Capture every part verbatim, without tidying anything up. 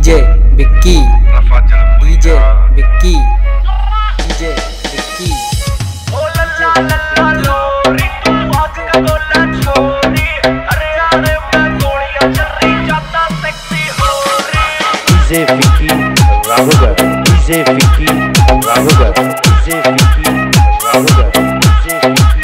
DJ Vicky DJ Vicky DJ Vicky DJ Vicky Raghogarh DJ Vicky Raghogarh DJ Vicky Raghogarh DJ Vicky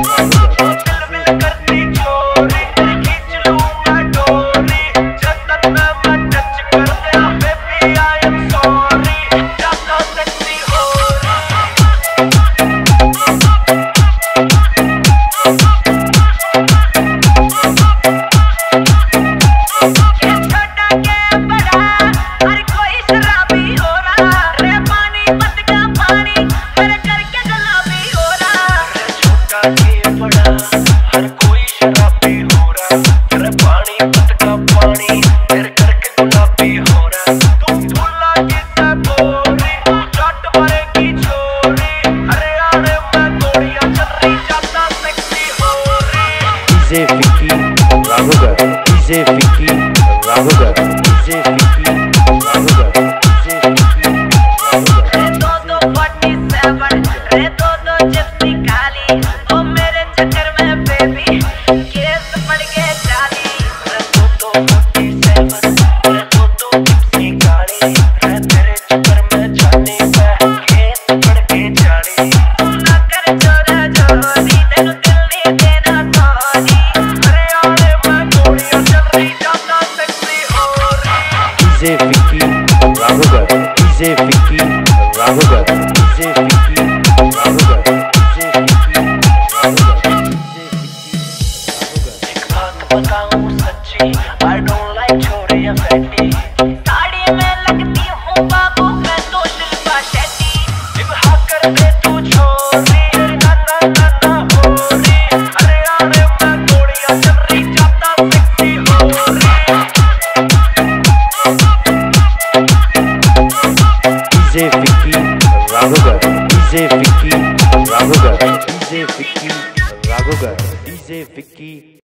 DJ Vicky Raghogarh DJ Vicky Raghogarh DJ Vicky Raghogarh DJ Vicky Raghogarh दो दो सैंतालीस रे दो दो जिप्सी काली ओ मेरे चक्कर में बेबी केस पड़ गए जाली रे दो दो सैंतालीस रे दो दो जिप्सी काली रे तेरे चक्कर में जाने पे केस पड़ गए जाली तू ना कर जोरा जोरी तेनु दिल नहीं देना sorry DJ Vicky Raghogarh DJ Vicky Raghogarh DJ Vicky Raghogarh DJ Vicky Raghogarh DJ Vicky Raghogarh एक बात बताऊं सच्ची आई डोंट लाइक छोरी या फैटी साड़ी में लगती हूँ बाबू मैं तो शिल्पा शेट्टी निभा कर दे तू छोरी ना ना ना ना हो रे अरे अरे मैं गोलियां चल रही जाता सेक्सी हो रे DJ Vicky Raghogarh DJ Vicky Raghogarh DJ Vicky Raghogarh DJ Vicky